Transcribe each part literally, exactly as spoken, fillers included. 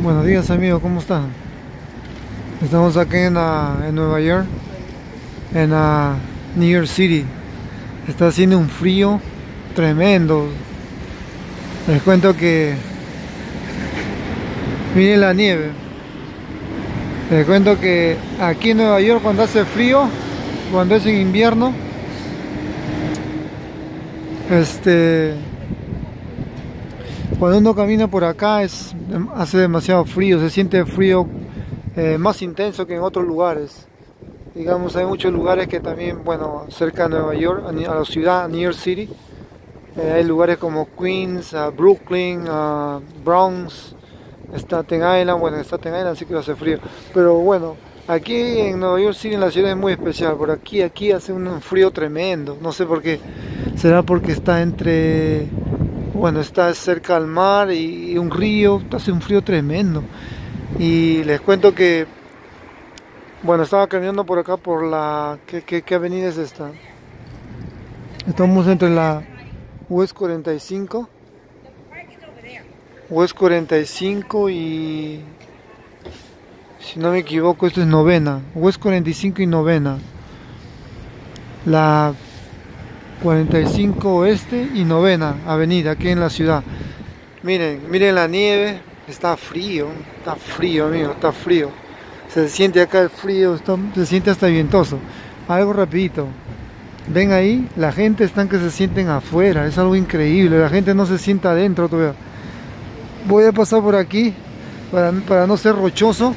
Buenos días amigos, ¿cómo están? Estamos aquí en, uh, en Nueva York, en uh, New York City. Está haciendo un frío tremendo. Les cuento que miren la nieve. Les cuento que aquí en Nueva York, cuando hace frío, cuando es en invierno, este cuando uno camina por acá es, hace demasiado frío, se siente frío eh, más intenso que en otros lugares. Digamos, hay muchos lugares que también, bueno, cerca de Nueva York, a la ciudad, New York City, eh, hay lugares como Queens, uh, Brooklyn, uh, Bronx, Staten Island. Bueno, en Staten Island sí que hace frío, pero bueno, aquí en Nueva York City, en la ciudad, es muy especial. Por aquí, aquí hace un frío tremendo, no sé por qué. Será porque está entre... Bueno, está cerca al mar y un río, hace un frío tremendo. Y les cuento que, bueno, estaba caminando por acá por la... ¿Qué, qué, qué avenida es esta? Estamos entre la West cuarenta y cinco, West cuarenta y cinco y... Si no me equivoco, esto es novena, West cuarenta y cinco y novena. La cuarenta y cinco Oeste y novena Avenida, aquí en la ciudad. Miren, miren la nieve, está frío, está frío, amigo, está frío. Se siente acá el frío, está, se siente hasta vientoso. Algo rapidito. Ven ahí, la gente están que se sienten afuera, es algo increíble, la gente no se sienta adentro todavía. Voy a pasar por aquí para, para no ser rochoso.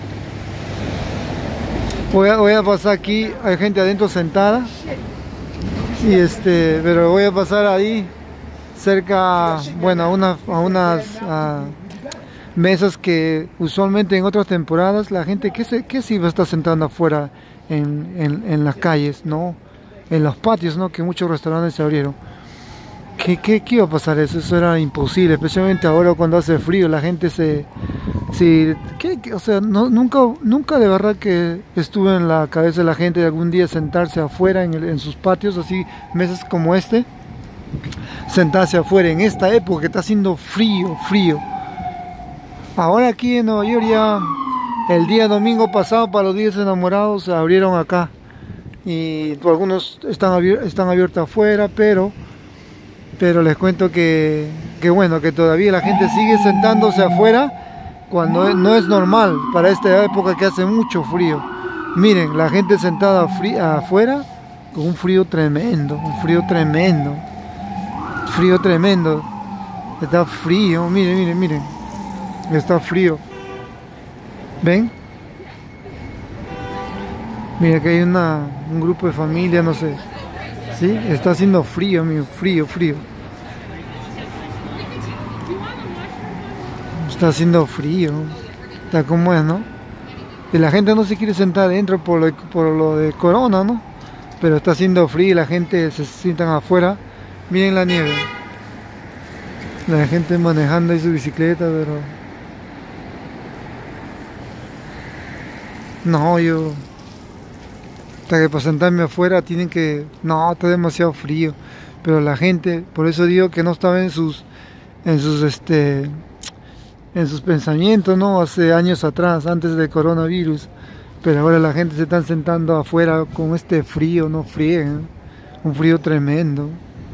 Voy a, voy a pasar aquí, hay gente adentro sentada. Y este, pero voy a pasar ahí cerca, bueno, a, una, a unas a mesas que usualmente en otras temporadas la gente, ¿qué se, qué se iba a estar sentando afuera en, en, en las calles, no? En los patios, ¿no? Que muchos restaurantes se abrieron. ¿Qué, qué, qué iba a pasar eso? Eso era imposible, especialmente ahora cuando hace frío, la gente se... Sí, ¿qué, qué? O sea, no, nunca, nunca de verdad que estuve en la cabeza de la gente de algún día sentarse afuera en, el, en sus patios, así, mesas como este, sentarse afuera en esta época que está haciendo frío, frío. Ahora aquí en Nueva York ya, el día domingo pasado para los días enamorados se abrieron acá y algunos están, abier están abiertos afuera, pero... Pero les cuento que, que bueno, que todavía la gente sigue sentándose afuera cuando no es normal para esta época que hace mucho frío. Miren, la gente sentada afuera con un frío tremendo, un frío tremendo, frío tremendo. Está frío, miren, miren, miren, está frío. ¿Ven? Mira que hay una, un grupo de familia, no sé. Sí, está haciendo frío, amigo, frío, frío. Está haciendo frío. Está como es, ¿no? Y la gente no se quiere sentar adentro por lo, por lo de corona, ¿no? Pero está haciendo frío y la gente se sientan afuera. Miren la nieve. La gente manejando ahí su bicicleta, pero... No, yo... Hasta que para sentarme afuera tienen que... No, está demasiado frío. Pero la gente, por eso digo que no estaba en sus... En sus, este... En sus pensamientos, ¿no? Hace años atrás, antes del coronavirus. Pero ahora la gente se está sentando afuera con este frío, no frieguen. Un frío tremendo.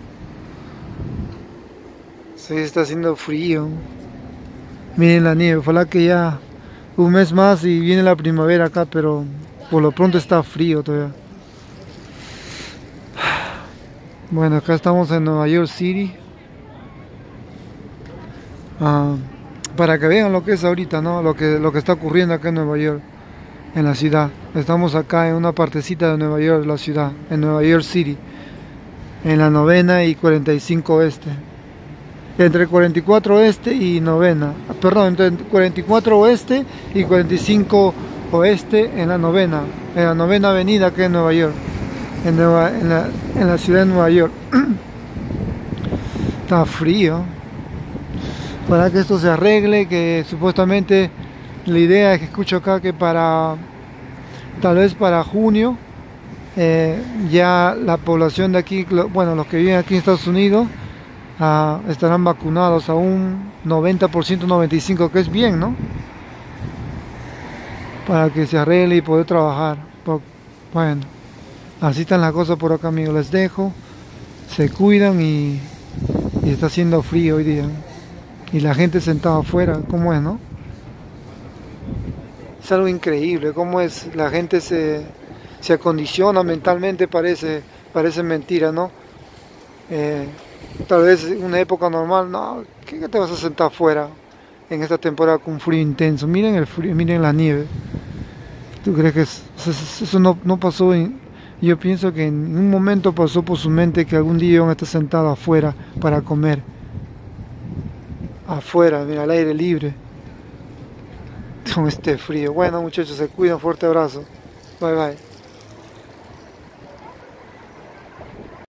Sí, está haciendo frío. Miren la nieve, ojalá que ya... Un mes más y viene la primavera acá, pero... Por lo pronto está frío todavía. Bueno, acá estamos en Nueva York City. Uh, para que vean lo que es ahorita, ¿no? Lo que, lo que está ocurriendo acá en Nueva York, en la ciudad. Estamos acá en una partecita de Nueva York, la ciudad, en Nueva York City. En la novena y cuarenta y cinco Oeste. Entre cuarenta y cuatro Oeste y novena. Perdón, entre cuarenta y cuatro Oeste y cuarenta y cinco Oeste en la novena, en la novena avenida aquí en Nueva York, en, Nueva, en, la, en la ciudad de Nueva York. Está frío. Para que esto se arregle, que supuestamente la idea es que escucho acá que para tal vez para junio eh, ya la población de aquí, bueno, los que viven aquí en Estados Unidos uh, estarán vacunados a un noventa por ciento, noventa y cinco por ciento, que es bien, ¿no? para que se arregle y poder trabajar. Bueno, así están las cosas por acá, amigos. Les dejo, se cuidan y, y está haciendo frío hoy día. Y la gente sentada afuera, ¿cómo es, no? Es algo increíble, cómo es, la gente se, se acondiciona mentalmente, parece, parece mentira, ¿no? Eh, tal vez en una época normal, no, ¿qué te vas a sentar afuera en esta temporada con frío intenso? Miren el frío, miren la nieve. ¿Tú crees que es, eso no, no pasó? En, yo pienso que en un momento pasó por su mente que algún día iban a estar sentados afuera para comer. Afuera, mira, al aire libre. Con este frío. Bueno, muchachos, se cuidan. Fuerte abrazo. Bye, bye.